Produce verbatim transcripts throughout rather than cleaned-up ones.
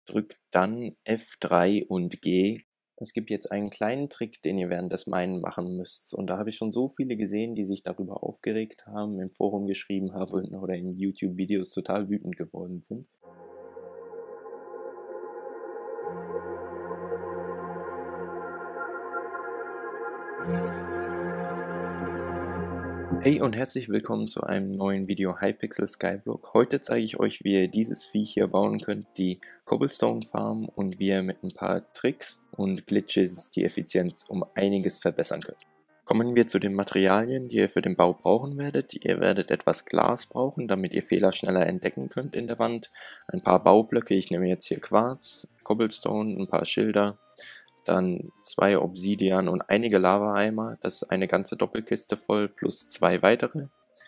drückt dann F drei und G. Es gibt jetzt einen kleinen Trick, den ihr während des Minen machen müsst. Und da habe ich schon so viele gesehen, die sich darüber aufgeregt haben, im Forum geschrieben haben oder in YouTube-Videos total wütend geworden sind. Hey und herzlich willkommen zu einem neuen Video Hypixel Skyblock. Heute zeige ich euch, wie ihr dieses Viech hier bauen könnt, die Cobblestone Farm, und wie ihr mit ein paar Tricks und Glitches die Effizienz um einiges verbessern könnt. Kommen wir zu den Materialien, die ihr für den Bau brauchen werdet. Ihr werdet etwas Glas brauchen, damit ihr Fehler schneller entdecken könnt in der Wand. Ein paar Baublöcke, ich nehme jetzt hier Quarz, Cobblestone, ein paar Schilder. Dann zwei Obsidian und einige Lava-Eimer, das ist eine ganze Doppelkiste voll, plus zwei weitere.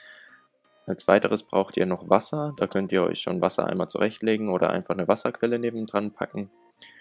Als weiteres braucht ihr noch Wasser, da könnt ihr euch schon Wassereimer zurechtlegen oder einfach eine Wasserquelle nebendran packen.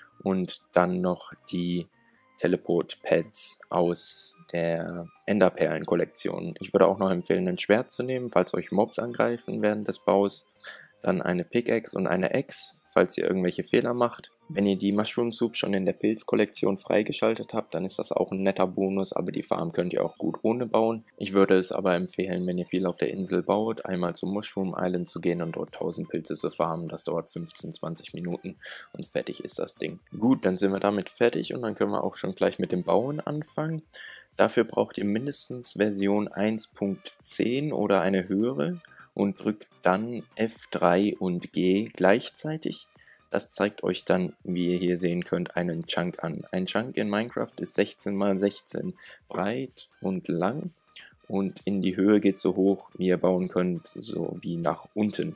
Und dann noch die Teleport-Pads aus der Enderperlen-Kollektion. Ich würde auch noch empfehlen, ein Schwert zu nehmen, falls euch Mobs angreifen während des Baus. Dann eine Pickaxe und eine Axe, falls ihr irgendwelche Fehler macht. Wenn ihr die Mushroom Soup schon in der Pilzkollektion freigeschaltet habt, dann ist das auch ein netter Bonus, aber die Farm könnt ihr auch gut ohne bauen. Ich würde es aber empfehlen, wenn ihr viel auf der Insel baut, einmal zum Mushroom Island zu gehen und dort tausend Pilze zu farmen. Das dauert fünfzehn, zwanzig Minuten und fertig ist das Ding. Gut, dann sind wir damit fertig und dann können wir auch schon gleich mit dem Bauen anfangen. Dafür braucht ihr mindestens Version eins Punkt zehn oder eine höhere und drückt dann F drei und G gleichzeitig. Das zeigt euch dann, wie ihr hier sehen könnt, einen Chunk an. Ein Chunk in Minecraft ist sechzehn mal sechzehn breit und lang und in die Höhe geht so hoch, wie ihr bauen könnt, so wie nach unten.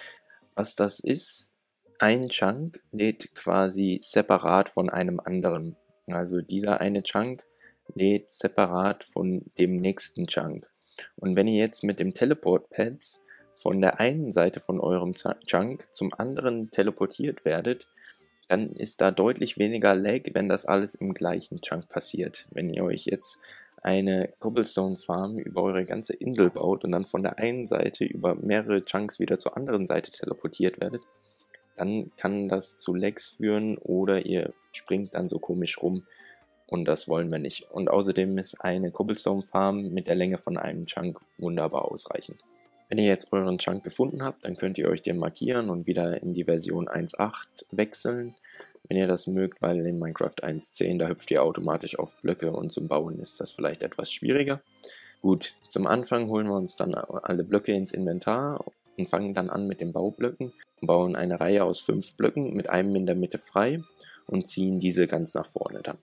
Was das ist, ein Chunk lädt quasi separat von einem anderen. Also dieser eine Chunk lädt separat von dem nächsten Chunk. Und wenn ihr jetzt mit dem Teleport-Pads von der einen Seite von eurem Chunk zum anderen teleportiert werdet, dann ist da deutlich weniger Lag, wenn das alles im gleichen Chunk passiert. Wenn ihr euch jetzt eine Cobblestone Farm über eure ganze Insel baut und dann von der einen Seite über mehrere Chunks wieder zur anderen Seite teleportiert werdet, dann kann das zu Lags führen oder ihr springt dann so komisch rum und das wollen wir nicht. Und außerdem ist eine Cobblestone Farm mit der Länge von einem Chunk wunderbar ausreichend. Wenn ihr jetzt euren Chunk gefunden habt, dann könnt ihr euch den markieren und wieder in die Version eins Punkt acht wechseln, wenn ihr das mögt, weil in Minecraft eins Punkt zehn, da hüpft ihr automatisch auf Blöcke und zum Bauen ist das vielleicht etwas schwieriger. Gut, zum Anfang holen wir uns dann alle Blöcke ins Inventar und fangen dann an mit den Baublöcken, bauen eine Reihe aus fünf Blöcken mit einem in der Mitte frei und ziehen diese ganz nach vorne dann.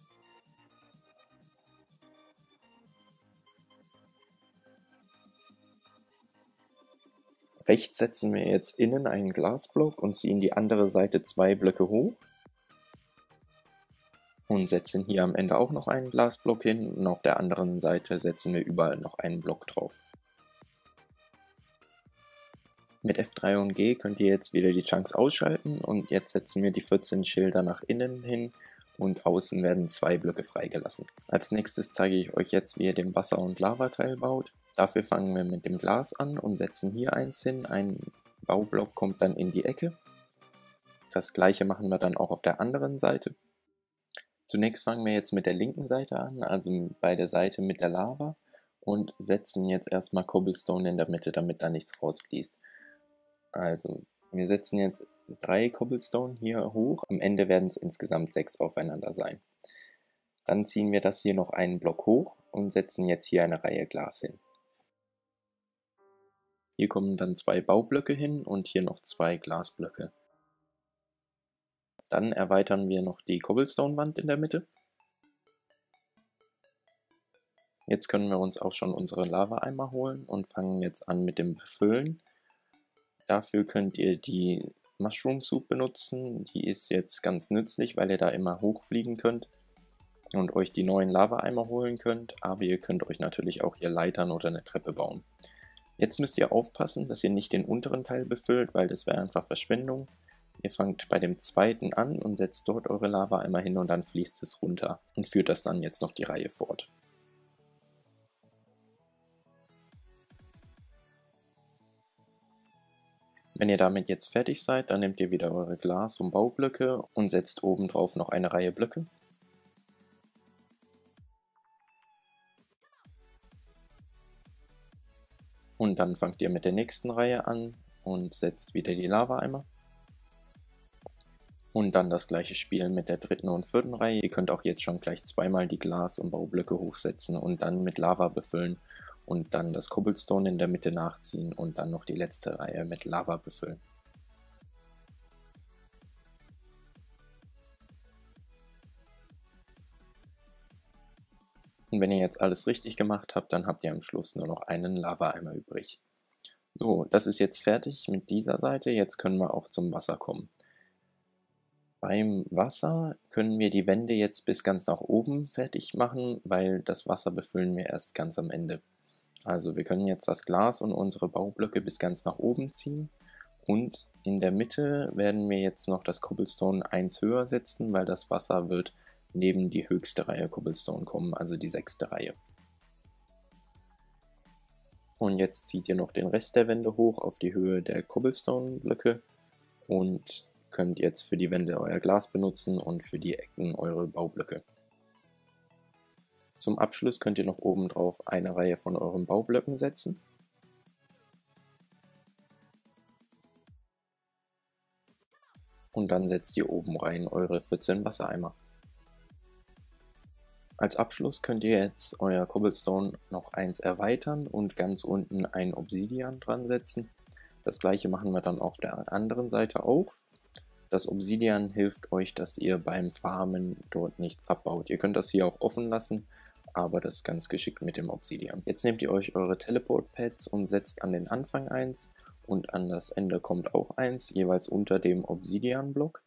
Rechts setzen wir jetzt innen einen Glasblock und ziehen die andere Seite zwei Blöcke hoch. Und setzen hier am Ende auch noch einen Glasblock hin und auf der anderen Seite setzen wir überall noch einen Block drauf. Mit F drei und G könnt ihr jetzt wieder die Chunks ausschalten und jetzt setzen wir die vierzehn Schilder nach innen hin und außen werden zwei Blöcke freigelassen. Als nächstes zeige ich euch jetzt, wie ihr den Wasser- und Lavateil baut. Dafür fangen wir mit dem Glas an und setzen hier eins hin. Ein Baublock kommt dann in die Ecke. Das gleiche machen wir dann auch auf der anderen Seite. Zunächst fangen wir jetzt mit der linken Seite an, also bei der Seite mit der Lava, und setzen jetzt erstmal Cobblestone in der Mitte, damit da nichts rausfließt. Also wir setzen jetzt drei Cobblestone hier hoch, am Ende werden es insgesamt sechs aufeinander sein. Dann ziehen wir das hier noch einen Block hoch und setzen jetzt hier eine Reihe Glas hin. Hier kommen dann zwei Baublöcke hin und hier noch zwei Glasblöcke. Dann erweitern wir noch die Cobblestone-Wand in der Mitte. Jetzt können wir uns auch schon unsere Lava-Eimer holen und fangen jetzt an mit dem Befüllen. Dafür könnt ihr die Mushroom Soup benutzen. Die ist jetzt ganz nützlich, weil ihr da immer hochfliegen könnt und euch die neuen Lava-Eimer holen könnt. Aber ihr könnt euch natürlich auch hier Leitern oder eine Treppe bauen. Jetzt müsst ihr aufpassen, dass ihr nicht den unteren Teil befüllt, weil das wäre einfach Verschwendung. Ihr fangt bei dem zweiten an und setzt dort eure Lava-Eimer hin und dann fließt es runter und führt das dann jetzt noch die Reihe fort. Wenn ihr damit jetzt fertig seid, dann nehmt ihr wieder eure Glas- und Baublöcke und setzt oben drauf noch eine Reihe Blöcke. Und dann fangt ihr mit der nächsten Reihe an und setzt wieder die Lava-Eimer. Und dann das gleiche Spiel mit der dritten und vierten Reihe. Ihr könnt auch jetzt schon gleich zweimal die Glas- und Baublöcke hochsetzen und dann mit Lava befüllen und dann das Cobblestone in der Mitte nachziehen und dann noch die letzte Reihe mit Lava befüllen. Und wenn ihr jetzt alles richtig gemacht habt, dann habt ihr am Schluss nur noch einen Lava-Eimer übrig. So, das ist jetzt fertig mit dieser Seite. Jetzt können wir auch zum Wasser kommen. Beim Wasser können wir die Wände jetzt bis ganz nach oben fertig machen, weil das Wasser befüllen wir erst ganz am Ende. Also wir können jetzt das Glas und unsere Baublöcke bis ganz nach oben ziehen und in der Mitte werden wir jetzt noch das Cobblestone eins höher setzen, weil das Wasser wird neben die höchste Reihe Cobblestone kommen, also die sechste Reihe. Und jetzt zieht ihr noch den Rest der Wände hoch auf die Höhe der Cobblestone-Blöcke und könnt jetzt für die Wände euer Glas benutzen und für die Ecken eure Baublöcke. Zum Abschluss könnt ihr noch oben drauf eine Reihe von euren Baublöcken setzen. Und dann setzt ihr oben rein eure vierzehn Wassereimer. Als Abschluss könnt ihr jetzt euer Cobblestone noch eins erweitern und ganz unten ein Obsidian dran setzen. Das gleiche machen wir dann auf der anderen Seite auch. Das Obsidian hilft euch, dass ihr beim Farmen dort nichts abbaut. Ihr könnt das hier auch offen lassen, aber das ist ganz geschickt mit dem Obsidian. Jetzt nehmt ihr euch eure Teleport-Pads und setzt an den Anfang eins und an das Ende kommt auch eins, jeweils unter dem Obsidian-Block.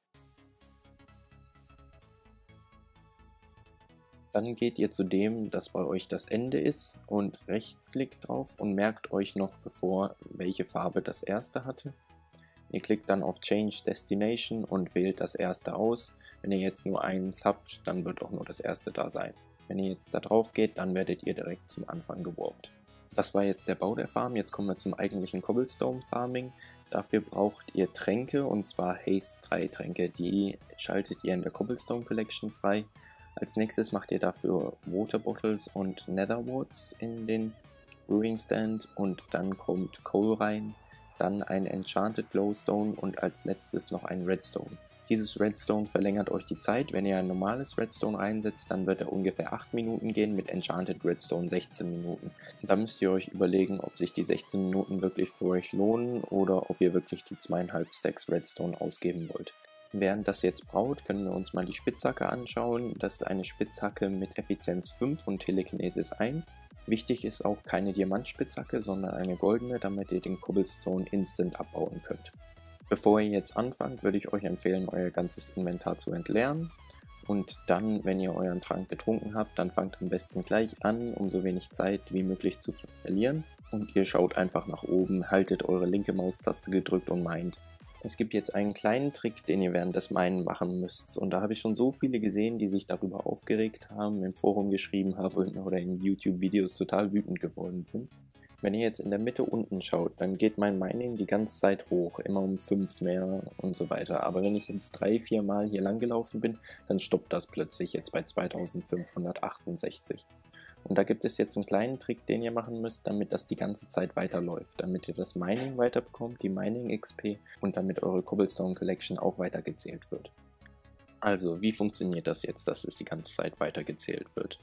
Dann geht ihr zu dem, das bei euch das Ende ist und rechtsklickt drauf und merkt euch noch bevor, welche Farbe das erste hatte. Ihr klickt dann auf Change Destination und wählt das erste aus. Wenn ihr jetzt nur eins habt, dann wird auch nur das erste da sein. Wenn ihr jetzt da drauf geht, dann werdet ihr direkt zum Anfang gewarpt. Das war jetzt der Bau der Farm, jetzt kommen wir zum eigentlichen Cobblestone Farming. Dafür braucht ihr Tränke, und zwar Haste drei Tränke, die schaltet ihr in der Cobblestone Collection frei. Als nächstes macht ihr dafür Water Bottles und Nether Warts in den Brewing Stand und dann kommt Coal rein, dann ein Enchanted Glowstone und als letztes noch ein Redstone. Dieses Redstone verlängert euch die Zeit. Wenn ihr ein normales Redstone einsetzt, dann wird er ungefähr acht Minuten gehen, mit Enchanted Redstone sechzehn Minuten. Und da müsst ihr euch überlegen, ob sich die sechzehn Minuten wirklich für euch lohnen oder ob ihr wirklich die zweieinhalb Stacks Redstone ausgeben wollt. Während das jetzt braut, können wir uns mal die Spitzhacke anschauen. Das ist eine Spitzhacke mit Effizienz fünf und Telekinesis eins. Wichtig ist auch keine Diamantspitzhacke, sondern eine goldene, damit ihr den Cobblestone instant abbauen könnt. Bevor ihr jetzt anfangt, würde ich euch empfehlen, euer ganzes Inventar zu entleeren. Und dann, wenn ihr euren Trank getrunken habt, dann fangt am besten gleich an, um so wenig Zeit wie möglich zu verlieren. Und ihr schaut einfach nach oben, haltet eure linke Maustaste gedrückt und meint. Es gibt jetzt einen kleinen Trick, den ihr während des Minen machen müsst. Und da habe ich schon so viele gesehen, die sich darüber aufgeregt haben, im Forum geschrieben haben oder in YouTube-Videos total wütend geworden sind. Wenn ihr jetzt in der Mitte unten schaut, dann geht mein Mining die ganze Zeit hoch, immer um fünf mehr und so weiter. Aber wenn ich jetzt drei, vier Mal hier lang gelaufen bin, dann stoppt das plötzlich jetzt bei zweitausendfünfhundertachtundsechzig. Und da gibt es jetzt einen kleinen Trick, den ihr machen müsst, damit das die ganze Zeit weiterläuft, damit ihr das Mining weiterbekommt, die Mining X P und damit eure Cobblestone Collection auch weitergezählt wird. Also, wie funktioniert das jetzt, dass es die ganze Zeit weitergezählt wird?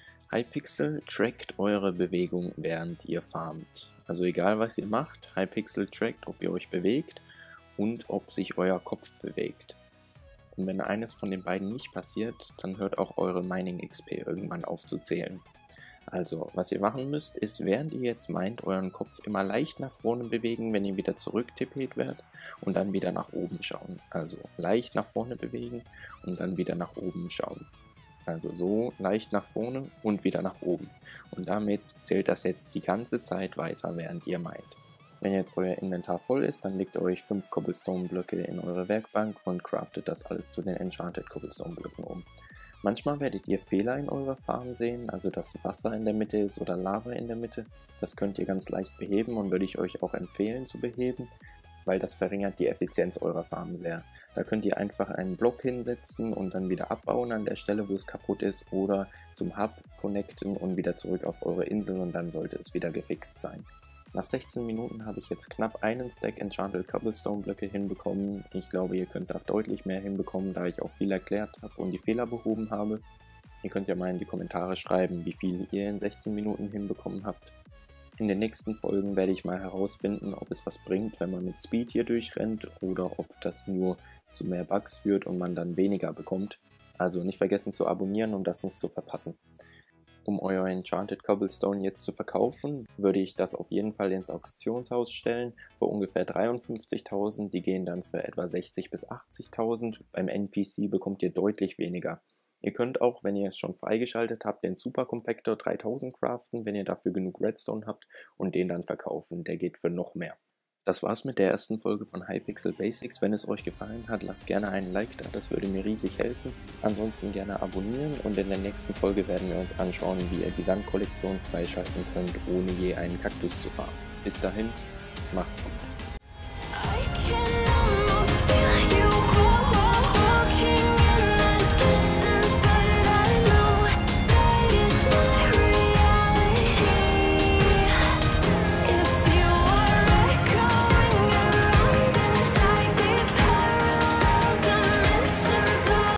Hypixel trackt eure Bewegung, während ihr farmt. Also egal was ihr macht, Hypixel trackt, ob ihr euch bewegt und ob sich euer Kopf bewegt. Und wenn eines von den beiden nicht passiert, dann hört auch eure Mining X P irgendwann auf zu zählen. Also, was ihr machen müsst, ist, während ihr jetzt meint, euren Kopf immer leicht nach vorne bewegen, wenn ihr wieder zurücktippet werdet und dann wieder nach oben schauen. Also leicht nach vorne bewegen und dann wieder nach oben schauen. Also so leicht nach vorne und wieder nach oben. Und damit zählt das jetzt die ganze Zeit weiter, während ihr meint. Wenn jetzt euer Inventar voll ist, dann legt ihr euch fünf Cobblestone-Blöcke in eure Werkbank und craftet das alles zu den Enchanted Cobblestone-Blöcken um. Manchmal werdet ihr Fehler in eurer Farm sehen, also dass Wasser in der Mitte ist oder Lava in der Mitte. Das könnt ihr ganz leicht beheben und würde ich euch auch empfehlen zu beheben. weil das verringert die Effizienz eurer Farm sehr. Da könnt ihr einfach einen Block hinsetzen und dann wieder abbauen an der Stelle, wo es kaputt ist, oder zum Hub connecten und wieder zurück auf eure Insel und dann sollte es wieder gefixt sein. Nach sechzehn Minuten habe ich jetzt knapp einen Stack Enchanted Cobblestone Blöcke hinbekommen. Ich glaube, ihr könnt da deutlich mehr hinbekommen, da ich auch viel erklärt habe und die Fehler behoben habe. Ihr könnt ja mal in die Kommentare schreiben, wie viel ihr in sechzehn Minuten hinbekommen habt. In den nächsten Folgen werde ich mal herausfinden, ob es was bringt, wenn man mit Speed hier durchrennt oder ob das nur zu mehr Bugs führt und man dann weniger bekommt. Also nicht vergessen zu abonnieren, um das nicht zu verpassen. Um euer Enchanted Cobblestone jetzt zu verkaufen, würde ich das auf jeden Fall ins Auktionshaus stellen für ungefähr dreiundfünfzigtausend, die gehen dann für etwa sechzig bis achtzigtausend, beim N P C bekommt ihr deutlich weniger. Ihr könnt auch, wenn ihr es schon freigeschaltet habt, den Super Compactor dreitausend craften, wenn ihr dafür genug Redstone habt und den dann verkaufen, der geht für noch mehr. Das war's mit der ersten Folge von Hypixel Basics. Wenn es euch gefallen hat, lasst gerne einen Like da, das würde mir riesig helfen. Ansonsten gerne abonnieren und in der nächsten Folge werden wir uns anschauen, wie ihr die Sandkollektion freischalten könnt, ohne je einen Kaktus zu farmen. Bis dahin, macht's gut.